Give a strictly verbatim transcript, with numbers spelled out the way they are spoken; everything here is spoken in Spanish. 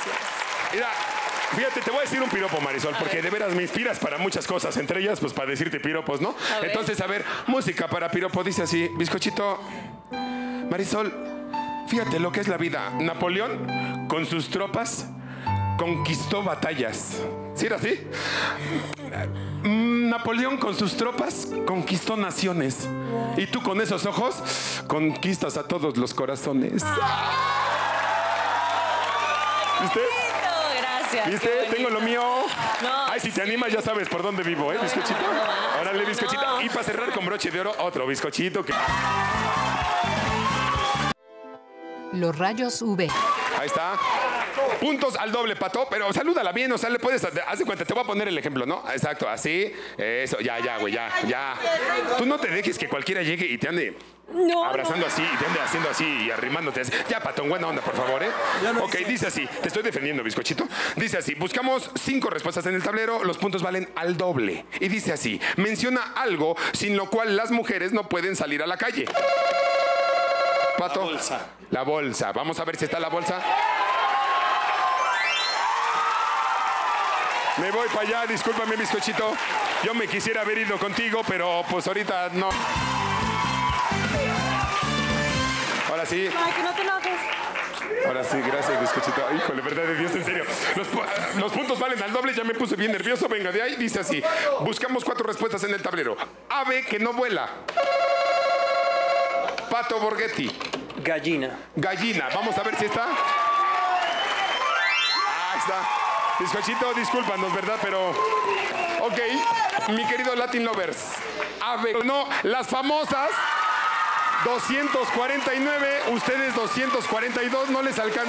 Gracias. Mira, fíjate, te voy a decir un piropo, Marisol, A porque ver. de veras me inspiras para muchas cosas, entre ellas, pues para decirte piropos, ¿no? A ver. Entonces, a ver, música para piropo, dice así, bizcochito. Marisol, fíjate lo que es la vida. Napoleón, con sus tropas, conquistó batallas. ¿Sí era así? Mm, Napoleón con sus tropas conquistó naciones. Y tú con esos ojos conquistas a todos los corazones. ¿Viste? Gracias. ¿Viste? qué Tengo lo bonito. mío. No, Ay, si te animas ya sabes por dónde vivo, ¿eh, No, bizcochito? no, no más, Órale, no, bizcochito. no. Y para cerrar con broche de oro, otro bizcochito que... Los rayos U V. Ahí está. Puntos al doble, Pato, pero salúdala bien, o sea, le puedes... Haz de cuenta, te voy a poner el ejemplo, ¿no? Exacto, así. Eso, ya, ya, güey, ya, ya. Tú no te dejes que cualquiera llegue y te ande... No, abrazando no. así y te ande haciendo así y arrimándote así. Ya, Patón, buena onda, por favor, ¿eh? Ok, dice así. Te estoy defendiendo, bizcochito. Dice así. Buscamos cinco respuestas en el tablero. Los puntos valen al doble. Y dice así. Menciona algo sin lo cual las mujeres no pueden salir a la calle. Pato. La bolsa. La bolsa. Vamos a ver si está la bolsa. Me voy para allá. Discúlpame, bizcochito. Yo me quisiera haber ido contigo, pero pues ahorita no. Ahora sí. Ay, que no te enojes. Ahora sí, gracias, bizcochito. Híjole, verdad de Dios, en serio. Los, pu- los puntos valen al doble, ya me puse bien nervioso. Venga, de ahí dice así. Buscamos cuatro respuestas en el tablero. Ave que no vuela. Pato Borghetti. Gallina. Gallina. Vamos a ver si está. Ahí está. Bizcochito, discúlpanos, ¿verdad? Pero... Ok, mi querido Latin Lovers. Ave... No, las famosas... doscientos cuarenta y nueve, ustedes doscientos cuarenta y dos, no les alcanza.